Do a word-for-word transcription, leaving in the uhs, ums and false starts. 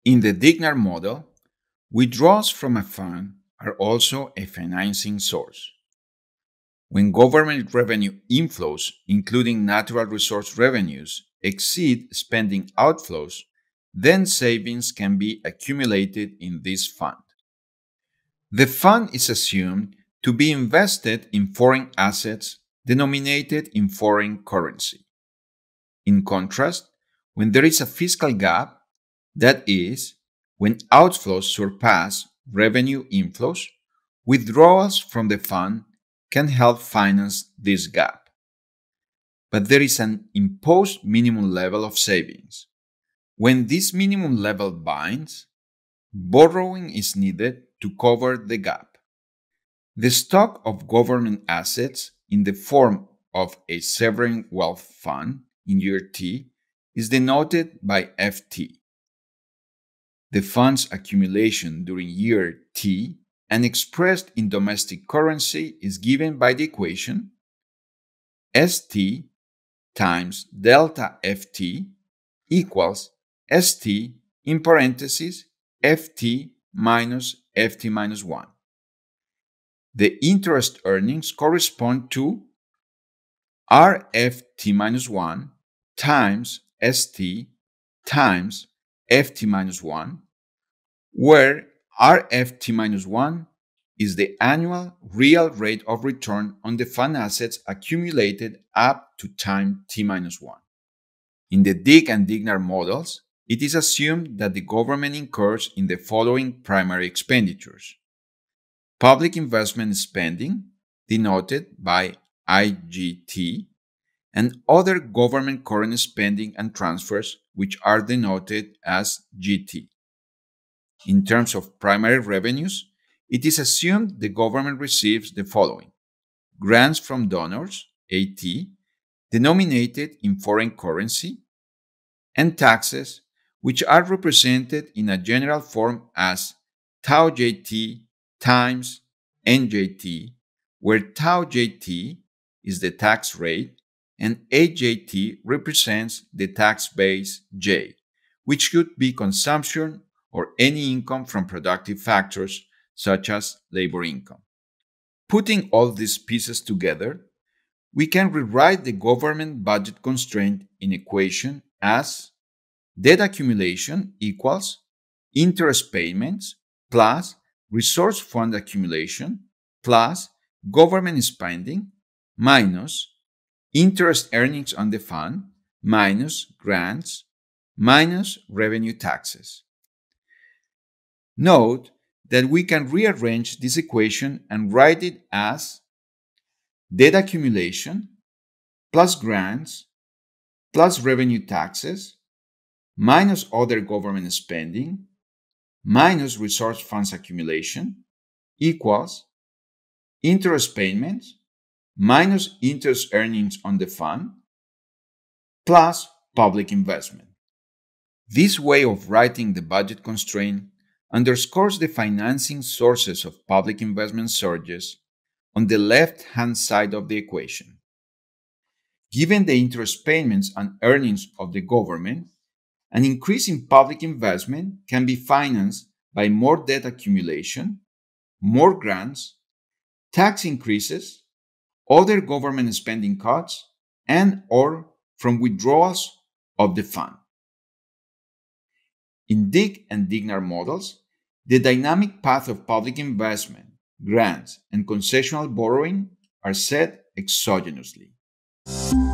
In the DIGNAR model, withdrawals from a fund are also a financing source. When government revenue inflows, including natural resource revenues, exceed spending outflows, then savings can be accumulated in this fund. The fund is assumed to be invested in foreign assets denominated in foreign currency. In contrast, when there is a fiscal gap, that is, when outflows surpass revenue inflows, withdrawals from the fund can help finance this gap. But there is an imposed minimum level of savings. When this minimum level binds, borrowing is needed to cover the gap. The stock of government assets in the form of a sovereign wealth fund in year T is denoted by F T. The fund's accumulation during year T and expressed in domestic currency is given by the equation S T times delta F T equals S T in parentheses F T minus F T minus one. The interest earnings correspond to R F T minus one times S T times F T minus one, where R F T minus one is the annual real rate of return on the fund assets accumulated up to time T minus one. In the DIG and DIGNAR models, it is assumed that the government incurs in the following primary expenditures: public investment spending, denoted by I G T, and other government current spending and transfers, which are denoted as G T. In terms of primary revenues, it is assumed the government receives the following: grants from donors, A T, denominated in foreign currency, and taxes, which are represented in a general form as tau J T times N J T, where tau J T is the tax rate and A J T represents the tax base J, which could be consumption or any income from productive factors such as labor income. Putting all these pieces together, we can rewrite the government budget constraint in equation as debt accumulation equals interest payments plus resource fund accumulation plus government spending minus interest earnings on the fund minus grants minus revenue taxes. Note that we can rearrange this equation and write it as debt accumulation plus grants plus revenue taxes minus other government spending minus resource funds accumulation equals interest payments minus interest earnings on the fund plus public investment. This way of writing the budget constraint underscores the financing sources of public investment surges on the left-hand side of the equation. Given the interest payments and earnings of the government, an increase in public investment can be financed by more debt accumulation, more grants, tax increases, other government spending cuts, and or from withdrawals of the fund. In DIG and DIGNAR models, the dynamic path of public investment, grants, and concessional borrowing are set exogenously.